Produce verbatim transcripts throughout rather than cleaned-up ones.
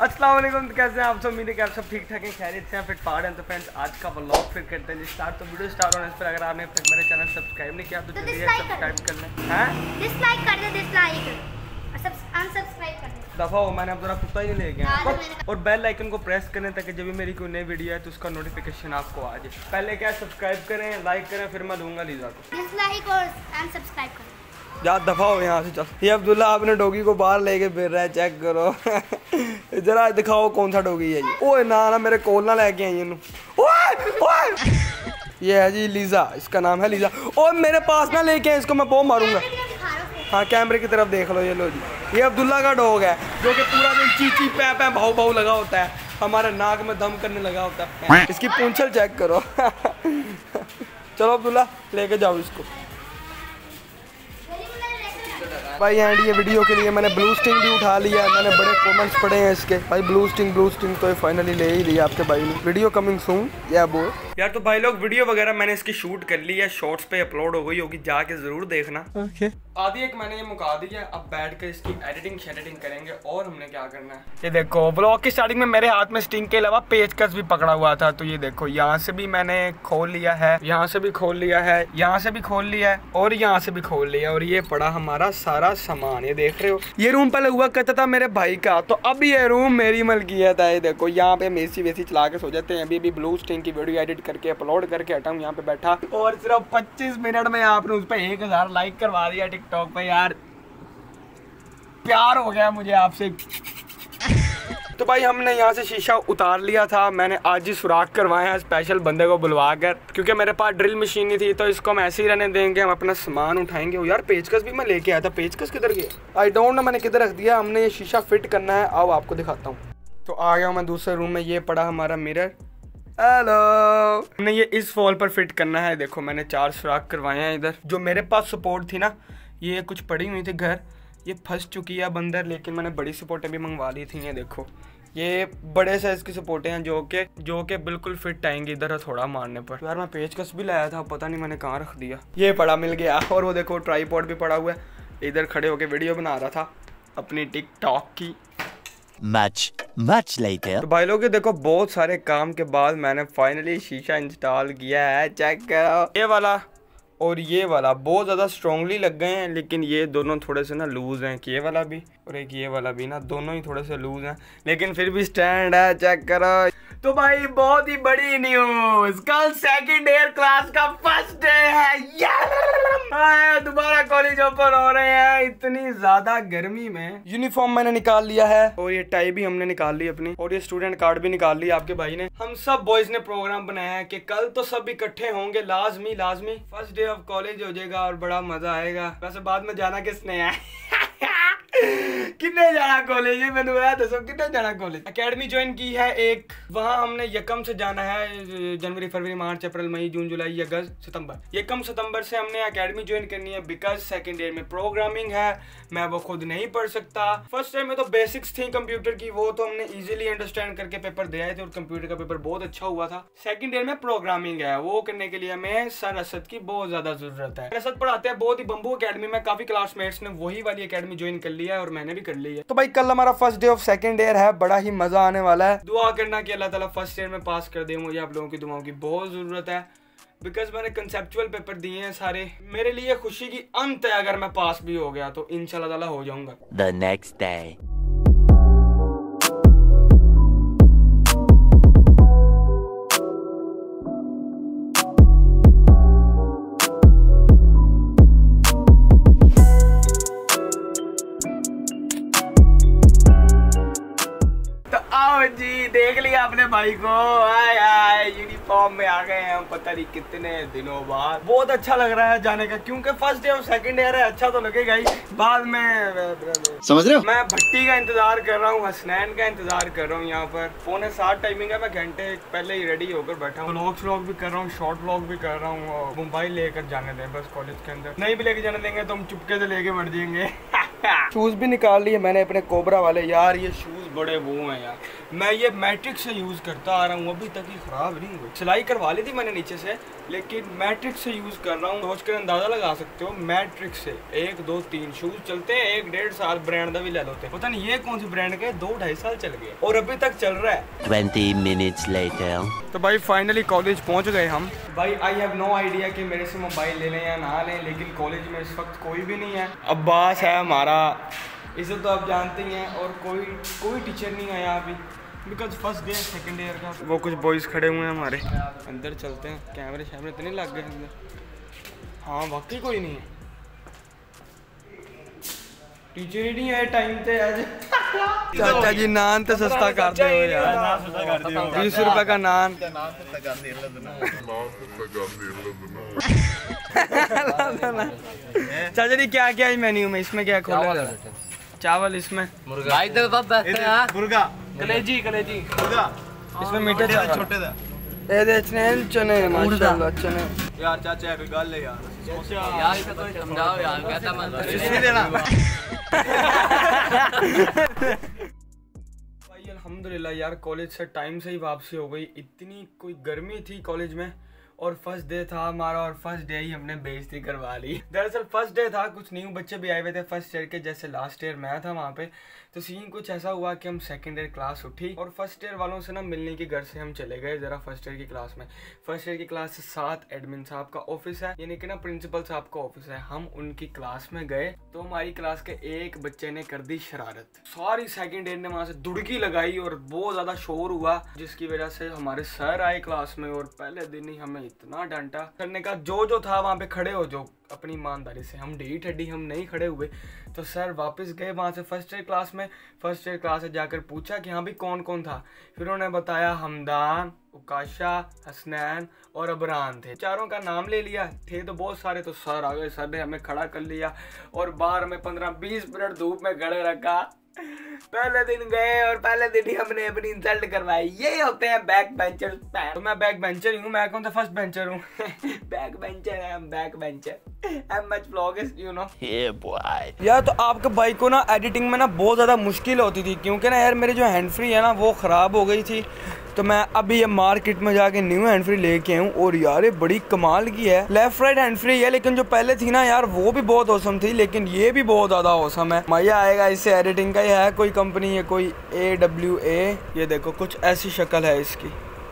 अस्सलाम वालेकुम, कैसे हैं आप सब? उम्मीद है कि आप सब ठीक ठाक हैं, खैरियत से हैं, फिट फाड़ हैं। तो फ्रेंड्स आज का व्लॉग फिर करते हैं स्टार्ट। तो वीडियो स्टार्ट होने से पहले अगर आपने अब तक मेरे चैनल सब्सक्राइब नहीं किया तो जल्दी सब्सक्राइब कर लें। हैं डिसलाइक कर दे, डिसलाइक और अनसब्सक्राइब कर दे। दफा हो, मैंने अब जरा कुत्ता ही ले गया और, और बेल आइकन को प्रेस करें ताकि जब भी मेरी कोई नई वीडियो है तो उसका नोटिफिकेशन आपको आ जाए। पहले क्या सब्सक्राइब करें, लाइक करें, फिर मैं दूंगा लीजा को डिसलाइक और अनसब्सक्राइब करें। जा दफा हो यहाँ से, चल। ये अब्दुल्ला आपने डॉगी को बाहर लेके फिर रहा है, चेक करो। जरा दिखाओ कौन सा डॉगी है ये। ओए ना ना मेरे कोल ना लेके आई इन्हू। ओए ओए ये है जी लीजा, इसका नाम है लीजा। और मेरे पास ना लेके आए इसको, मैं बहुत मारूंगा। हाँ कैमरे की तरफ देख लो, ये लो जी, ये अब्दुल्ला का डॉग है जो कि पूरा दिन चीची पै पै भाव भाव लगा होता है, हमारे नाक में दम करने लगा होता है। इसकी पूंछल चेक करो। चलो अब्दुल्ला लेके जाओ इसको। भाई एंड ये वीडियो के लिए मैंने ब्लू स्टिंग भी उठा लिया, मैंने बड़े कमेंट्स पढ़े हैं इसके। भाई ब्लू स्टिंग ब्लू स्टिंग तो फाइनली ले ही लिया आपके भाई ने। वीडियो कमिंग सून या बोल यार। तो भाई लोग वीडियो वगैरह मैंने इसकी शूट कर ली है, शॉर्ट्स पे अपलोड हो गई होगी, जाके जरूर देखना। okay. आधी एक मैंने ये मुका दी है, अब बैठ कर इसकी एडिटिंग शेडिटिंग करेंगे। और हमने क्या करना है, ये देखो ब्लॉग की स्टार्टिंग में मेरे हाथ में स्टिंग के अलावा पेचकस भी पकड़ा हुआ था। तो ये देखो यहाँ से भी मैंने खोल लिया है, यहाँ से भी खोल लिया है, यहाँ से भी खोल लिया है और यहाँ से भी खोल लिया। और ये पड़ा हमारा सारा सामान, ये देख रहे हो। ये रूम पहले हुआ करता था मेरे भाई का, तो अब ये रूम मेरी मलकियत है। ये देखो यहाँ पे मेसी वेसी चला के सो जाते हैं। अभी भी ब्लू स्टिंग की वीडियो एडिट करके अपलोड करके हटा हूँ यहाँ पे बैठा, और सिर्फ पच्चीस मिनट में आपने उस पर एक हजार लाइक करवा दिया टिकटॉक पे। यार प्यार हो गया मुझे आपसे। तो भाई हमने यहाँ से शीशा उतार लिया था, मैंने आज ही सुराख करवाए हैं स्पेशल बंदे को बुलवा कर, क्योंकि मेरे पास ड्रिल मशीन नहीं थी। तो इसको हम ऐसे ही रहने देंगे, हम अपना सामान उठाएंगे। यार पेचकस भी मैं लेके आया था, पेचकस किधर गया आई डोंट नो, मैंने किधर रख दिया। हमने ये शीशा फिट करना है, आओ आपको दिखाता हूँ। तो आ गया मैं दूसरे रूम में, ये पड़ा हमारा मिरर। हेलो, हमने ये इस फॉल पर फिट करना है। देखो मैंने चार सुराख करवाए हैं इधर। जो मेरे पास सपोर्ट थी ना, ये कुछ पड़ी हुई थी घर, ये फंस चुकी है बंदर, लेकिन मैंने बड़ी सपोर्टें भी मंगवा ली थी। ये देखो ये बड़े साइज की सपोर्टें हैं जो कि जो कि बिल्कुल फिट आएंगी इधर थोड़ा मारने पर। यार मैं पेचकस भी लाया था, पता नहीं मैंने कहाँ रख दिया। ये पड़ा मिल गया। और वो देखो ट्राईपॉड भी पड़ा हुआ है, इधर खड़े होके वीडियो बना रहा था अपनी टिकटॉक की। Much, much later. तो भाई लोग देखो बहुत सारे काम के बाद मैंने फाइनली शीशा इंस्टॉल किया है, चेक करो। ये वाला और ये वाला बहुत ज़्यादा स्ट्रॉन्गली लग गए हैं, लेकिन ये दोनों थोड़े से ना लूज़ हैं। ये वाला भी और एक ये वाला भी ना, दोनों ही थोड़े से लूज़ हैं, लेकिन फिर भी स्टैंड है, चेक करो। तो भाई बहुत ही बड़ी न्यूज़, कल सेकंड ईयर क्लास का फर्स्ट डे है। दोबारा कॉलेज ओपन हो रहे हैं। इतनी ज्यादा गर्मी में यूनिफॉर्म मैंने निकाल लिया है, और ये टाई भी हमने निकाल ली अपनी, और ये स्टूडेंट कार्ड भी निकाल लिया आपके भाई ने। हम सब बॉयज ने प्रोग्राम बनाया है कि कल तो सब इकट्ठे होंगे, लाजमी लाजमी। फर्स्ट डे ऑफ कॉलेज हो जाएगा और बड़ा मजा आएगा। वैसे बाद में जाना किसने है? कितने जाना कॉलेज है, मैंने बताया तो सब कितने जाना कॉलेज। एकेडमी ज्वाइन की है एक, वहाँ हमने यकम से जाना है, जनवरी फरवरी मार्च अप्रैल मई जून जुलाई अगस्त सितंबर। यकम सितंबर से हमने एकेडमी ज्वाइन करनी है, बिकॉज सेकंड ईयर में प्रोग्रामिंग है, मैं वो खुद नहीं पढ़ सकता। फर्स्ट ईयर में तो बेसिक्स थी कंप्यूटर की, वो तो हमने इजीली अंडरस्टैंड करके पेपर दे आए थे और कंप्यूटर का पेपर बहुत अच्छा हुआ था। सेकंड ईयर में प्रोग्रामिंग है, वो करने के लिए हमें सर असद की बहुत ज्यादा जरूरत है। असद पढ़ाते हैं बहुत ही बम्बू अकेडमी में, काफी क्लासमेट्स ने वही वाली अकेडमी ज्वाइन कर लिया है और मैंने भी कर ली है। तो भाई कल हमारा first day of second year है, बड़ा ही मजा आने वाला है। दुआ करना कि अल्लाह ताला फर्स्ट ईयर में पास कर दे, मुझे आप लोगों की दुआओं की बहुत जरूरत है, बिकॉज मैंने कंसेप्चुअल पेपर दिए हैं सारे। मेरे लिए खुशी की अंत है अगर मैं पास भी हो गया तो इंशाल्लाह ताला हो जाऊंगा। The next day. जी देख लिया अपने भाई को, आए आए यूनिफॉर्म में आ गए हैं हम, पता नहीं कितने दिनों बाद। बहुत अच्छा लग रहा है जाने का, क्योंकि फर्स्ट डे और सेकंड ईयर है, अच्छा तो लगेगा ही। बाद में समझ रहे हो, मैं भट्टी का इंतजार कर रहा हूँ, हसनैन का इंतजार कर रहा हूँ। यहाँ पर पौने सात टाइमिंग है, मैं घंटे पहले ही रेडी होकर बैठा हूँ। व्लॉग व्लॉग भी कर रहा हूँ, शॉर्ट व्लॉग भी कर रहा हूँ। मोबाइल लेकर जाने दें बस कॉलेज के अंदर, नहीं भी लेके जाने देंगे तो हम चुपके से लेके बढ़ जाएंगे। शूज भी निकाल लिए मैंने अपने कोबरा वाले। यार ये शूज बड़े वो हैं यार, मैं ये मैट्रिक से यूज करता आ रहा हूँ, अभी तक ही खराब नहीं हुई। सिलाई करवा ली थी मैंने नीचे से, लेकिन मैट्रिक्स से यूज़ कर रहा हूँ। सोच कर अंदाज़ा लगा सकते हो, मैट्रिक्स से एक दो तीन शूज़ चलते हैं, एक डेढ़ साल ब्रांड का भी ले लेते हैं। पता नहीं ये कौन सी ब्रांड के, दो ढाई साल चल गए और अभी तक चल रहा है। Twenty minutes later. तो भाई फाइनली कॉलेज पहुँच गए हम। भाई आई हैव नो आइडिया कि मेरे से मोबाइल ले लें या ना लें, लेकिन कॉलेज में इस वक्त कोई भी नहीं है। अब्बास है हमारा, इसे तो आप जानते ही हैं, और कोई कोई टीचर नहीं आया अभी, because first day second year का। वो कुछ बॉयज़ खड़े हुए हैं हमारे, अंदर चलते हैं। कैमरे शैमरे तो नहीं लग गए अंदर? हाँ वाकई कोई नहीं है, टीचर ही नहीं है टाइम पे आज। चाचा जी नान तो सस्ता कर दो यार, बीस रुपए का नान। चाचा जी क्या क्या है मेन्यू में, इसमें क्या खोला? चावल, इसमें मुर्गा, कलेजी कलेजी मुर्गा, इसमें मीठे चावल, छोटे दा ए दे चने चने माशाल्लाह चने। यार चाचा कोई गल है यार, यार इसे कोई समझाओ यार, कहता मैं इसमें देना। भाई अल्हम्दुलिल्लाह यार कॉलेज से टाइम से ही वापसी हो गई। इतनी कोई गर्मी थी कॉलेज में, और फर्स्ट डे था हमारा, और फर्स्ट डे ही हमने बेइज्जती करवा ली। दरअसल फर्स्ट डे था, कुछ न्यू बच्चे भी आए हुए थे फर्स्ट ईयर के, जैसे लास्ट ईयर मैं था वहाँ पे। तो सीन कुछ ऐसा हुआ कि हम सेकंड ईयर क्लास उठी और फर्स्ट ईयर वालों से ना मिलने की घर से हम चले गए ज़रा फर्स्ट ईयर की क्लास में। फर्स्ट ईयर की क्लास से साथ एडमिन साहब का ऑफिस है, यानी कि ना प्रिंसिपल साहब का ऑफिस है। हम उनकी क्लास में गए तो हमारी क्लास के एक बच्चे ने कर दी शरारत। सारी सेकंड ईयर ने वहाँ से दुड़की लगाई और बहुत ज़्यादा शोर हुआ, जिसकी वजह से हमारे सर आए क्लास में और पहले दिन ही हमें इतना डांटा। करने का जो जो था वहाँ पे खड़े हो जो अपनी ईमानदारी से। हम डी ठड्डी हम नहीं खड़े हुए, तो सर वापस गए वहाँ से फर्स्ट ईयर क्लास में। फर्स्ट ईयर क्लास से जाकर पूछा कि हाँ भी कौन कौन था, फिर उन्होंने बताया हमदान, उकाशा, हसनैन और अबरान थे। चारों का नाम ले लिया, थे तो बहुत सारे। तो सर आ गए, सर ने हमें खड़ा कर लिया और बाहर में पंद्रह बीस मिनट धूप में खड़े रखा। पहले दिन गए और पहले दिन ही हमने अपनी इंसल्ट करवाई। ये होते हैं बैक बेंचर। तो मैं बैक बेंचर ही हूँ, मैं कौन सा फर्स्ट बेंचर हूँ। बैक बेंचर है, हम back bencher. I'm much vloggers, you know. Yeah, boy. यार तो आपके भाई को ना एडिटिंग में ना बहुत ज़्यादा मुश्किल होती थी, क्योंकि ना यार मेरी जो हैंड फ्री है ना वो ख़राब हो गई थी। तो मैं अभी ये मार्केट में जाके न्यू हैंड फ्री लेके आऊँ, और यार ये बड़ी कमाल की है। लेफ्ट राइट हैंड फ्री है, लेकिन जो पहले थी ना यार वो भी बहुत औसम थी, लेकिन ये भी बहुत ज़्यादा औसम है। मज़ा आएगा इससे। एडिटिंग का ही है कोई कंपनी है, कोई ए डब्ल्यू ए, ये देखो कुछ ऐसी शक्ल है इसकी,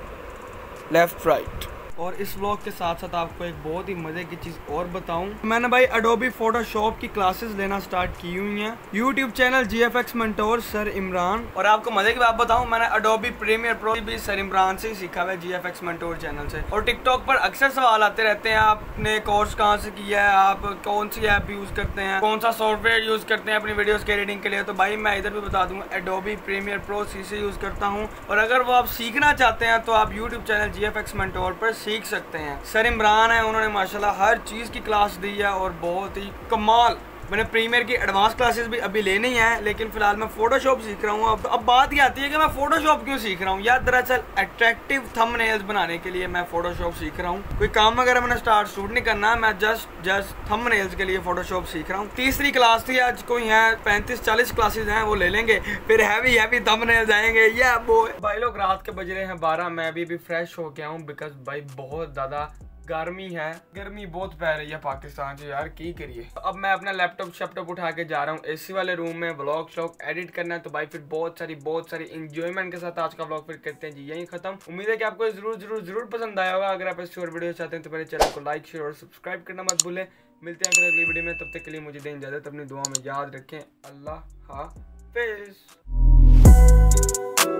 लेफ्ट राइट। और इस व्लॉग के साथ साथ आपको एक बहुत ही मजे की चीज और बताऊं, मैंने भाई एडोबी फोटोशॉप की क्लासेस लेना स्टार्ट की हुई हैं। YouTube channel G F X mentor sir Imran. और आपको मजे की बात बताऊं, मैंने एडोबी प्रीमियर प्रो भी सर इमरान से ही सीखा है, G F X mentor channel से। और टिकटॉक पर अक्सर सवाल आते रहते हैं, आपने कोर्स कहाँ से किया है, आप कौन सी ऐप यूज करते हैं, कौन सा सॉफ्टवेयर यूज करते हैं अपनी वीडियोस के एडिटिंग के लिए। तो भाई मैं इधर भी बता दूंगा, एडोबी प्रीमियर प्रो सी से यूज करता हूँ। और अगर वो आप सीखना चाहते हैं तो आप YouTube channel G F X mentor पर सीख सकते हैं। सर इमरान है, उन्होंने माशाल्लाह हर चीज़ की क्लास दी है और बहुत ही कमाल। मैंने प्रीमियर की एडवांस क्लासेस भी अभी लेनी है, लेकिन फिलहाल मैं फोटोशॉप सीख रहा हूँ। अब अब बात ये आती है कि मैं फोटोशॉप क्यों सीख रहा हूँ यार। दरअसल अट्रैक्टिव थंबनेल्स बनाने के लिए मैं फोटोशॉप सीख रहा हूँ। कोई काम वगैरह मैंने स्टार्ट शूट नहीं करना, मैं जस्ट जस्ट थंबनेल्स के लिए फोटोशॉप सीख रहा हूँ। तीसरी क्लास थी आज, कोई है पैंतीस चालीस क्लासेस हैं, वो ले लेंगे, फिर हैवी हैवी थंबनेल्स आएंगे। या वो भाई लोग रात के बज रहे हैं बारह, मैं अभी भी फ्रेश हो गया हूँ, बिकॉज भाई बहुत ज़्यादा गर्मी है, गर्मी बहुत पै रही है पाकिस्तान से यार, की करिए। अब मैं अपना लैपटॉप शैपटॉप उठा के जा रहा हूँ एसी वाले रूम में, व्लॉग शॉग एडिट करना है। तो भाई फिर बहुत सारी बहुत सारी इंजॉयमेंट के साथ आज का व्लॉग फिर करते हैं जी यहीं खत्म। उम्मीद है कि आपको जरूर जरूर जरूर पसंद आया होगा। अगर आप ऐसी और वीडियो चाहते हैं तो मेरे चैनल को लाइक शेयर और सब्सक्राइब करना मत भूलें। मिलते हैं फिर अगली वीडियो में, तब तक के लिए मुझे दें इजाजत। अपनी दुआ में याद रखें। अल्लाह हाफिज़।